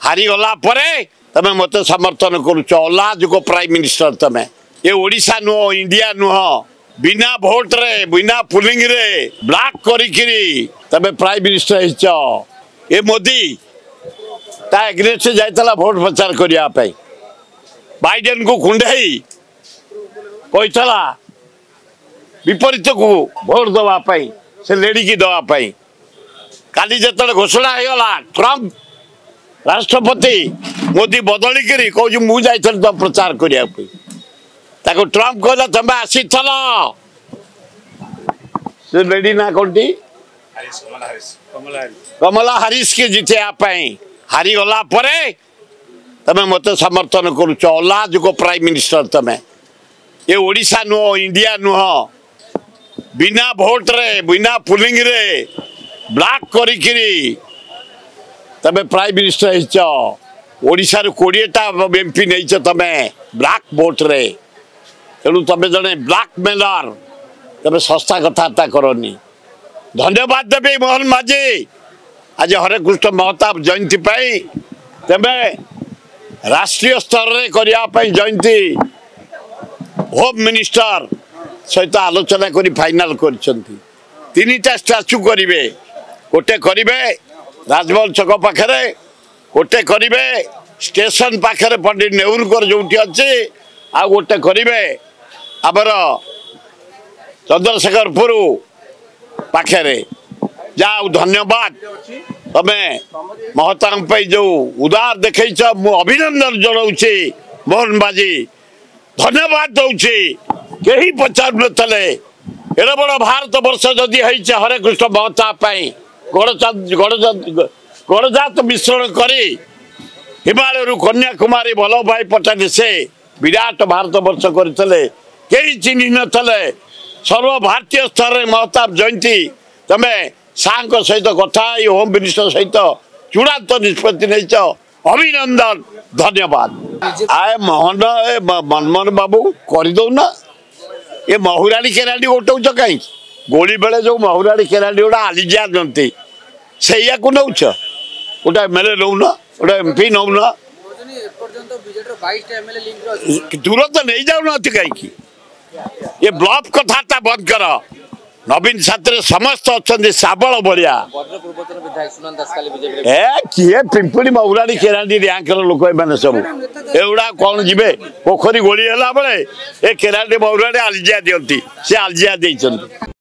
हारीगला तमें मत समर्थन करुच अलाज को प्राइम मिनिस्टर तमें ये ओडिशा नुह इंडिया नुह बिना भोट रे बिना पुलिंग रे ब्लैक करी तमें प्राइम मिनिस्टर ये मोदी ता एग्रेस्ट जाइतला भोट प्रचार करने बाइडेन को कुंडई कहला विपरीत को भोट दवाई से लेडी की दवाई काली जो घोषणा होगा ट्रम्प राष्ट्रपति मोदी बदलिक कौन मुझे तो प्रचार करने ट्रम्प कहला तुम आसी से लेडी ना कौन कमला हरीश के जितेबाई हारीगला तमें मत समर्थन करुच अलाज को प्राइम मिनिस्टर तमें ये ओडिशा नुह इंडिया नुह बिना भोट रे बिना पुलिंग रे ब्लैक करी तमें प्राइम मिनिस्टर ओडिशा 20टा एमपी नहीं तमें ब्लैक भोट रे तेणु तमें जड़े ब्लैक मेलर तमें सस्ता कथबार्ता करनी धन्यवाद देवी मोहन माझी आज हरे कृष्ण महताब जयंती तमें राष्ट्रीय स्तर रे करने जयंती होम मिनिस्टर सहित आलोचना करी फाइनल कर स्टाच्यू करेंगे गोटे करेंगे राजमहल छक पाखे गोटे करेंगे स्टेशन पाखे पंडित नेहरू जो अच्छे आ गोटे करेंगे आमर चंद्रशेखरपुर पाखे जाओ धन्यवाद तमें महता जो उदार देख अभिनंदन जनाऊे मोहन बाजी धन्यवाद दौची कहीं पचार नले एड बड़ भारत वर्ष जदि हरे कृष्ण महता गड़जात मिश्रण करी हिमालय कन्याकुमारी वल्लभ भाई पटेल से विराट भारत वर्ष करते कहीं चिन्ह नले सर्व भारतीय स्तर में महताब जयंती तमें साहक सहित कथा होम मिनिस्टर सहित चूड़ांत निष्पत्ति नहीं अभिनंदन धन्यवाद आए मोहन मनमोहन बाबू करदौना ये महुराणी केराडी गोटौच कहीं गोली बेले जो महुराणी केराडी गोटा आलिजा दिखती से नौ गोटे एमएलए नौन गोटे एमपी नौन दूर तो नहीं जाऊन कहीं ये ब्लफ कथा बंद कर नवीन छात्र समस्त अच्छा साबल भाया किए पिंपुड़ी महुराणी केराडी रैंकर लोक मैंने सब एगुड़ा कौन जी पोखरी गोली है बेले ये केराडी महुराणी आलजिया दिखती सी आलजिया देती।